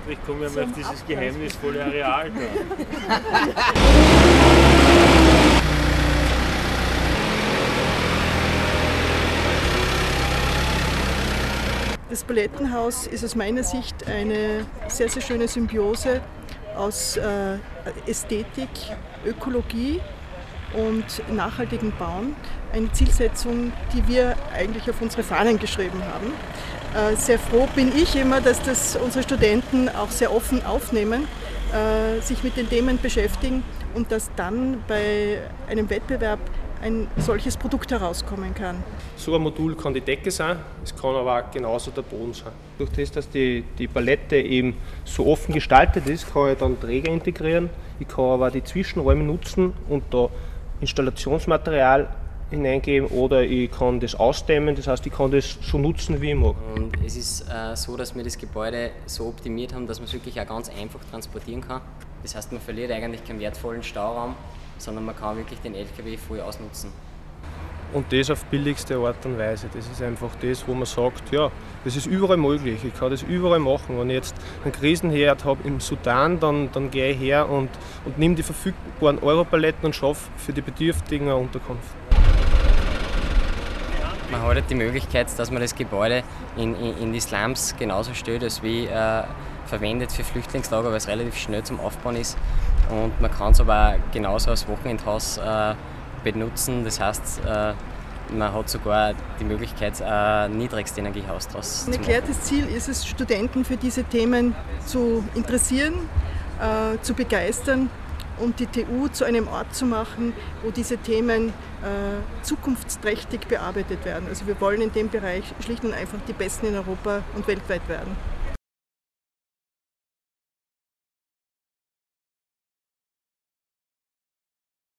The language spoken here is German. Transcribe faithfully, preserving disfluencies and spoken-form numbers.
Ich komme ja mal auf dieses geheimnisvolle Areal da. Das Palettenhaus ist aus meiner Sicht eine sehr, sehr schöne Symbiose aus äh, Ästhetik, Ökologie und nachhaltigem Bauen. Eine Zielsetzung, die wir eigentlich auf unsere Fahnen geschrieben haben. Äh, sehr froh bin ich immer, dass das unsere Studenten auch sehr offen aufnehmen, äh, sich mit den Themen beschäftigen und dass dann bei einem Wettbewerb ein solches Produkt herauskommen kann. So ein Modul kann die Decke sein, es kann aber auch genauso der Boden sein. Durch das, dass die, die Palette eben so offen gestaltet ist, kann ich dann Träger integrieren. Ich kann aber auch die Zwischenräume nutzen und da Installationsmaterial hineingeben oder ich kann das ausdämmen, das heißt, ich kann das so nutzen, wie ich mag. Und es ist äh, so, dass wir das Gebäude so optimiert haben, dass man es wirklich auch ganz einfach transportieren kann. Das heißt, man verliert eigentlich keinen wertvollen Stauraum, sondern man kann wirklich den L K W voll ausnutzen. Und das auf billigste Art und Weise. Das ist einfach das, wo man sagt, ja, das ist überall möglich, ich kann das überall machen. Wenn ich jetzt einen Krisenherd habe im Sudan, dann, dann gehe ich her und, und nehme die verfügbaren Europaletten und schaffe für die Bedürftigen eine Unterkunft. Man hat halt die Möglichkeit, dass man das Gebäude in, in, in die Slums genauso stellt, als wie äh, verwendet für Flüchtlingslager, weil es relativ schnell zum Aufbauen ist. Und man kann es aber auch genauso als Wochenendhaus äh, benutzen. Das heißt, äh, man hat sogar die Möglichkeit, ein niedrigste Energiehaus daraus zu machen. Ein erklärtes Ziel ist es, Studenten für diese Themen zu interessieren, äh, zu begeistern und die T U zu einem Ort zu machen, wo diese Themen äh, zukunftsträchtig bearbeitet werden. Also wir wollen in dem Bereich schlicht und einfach die Besten in Europa und weltweit werden.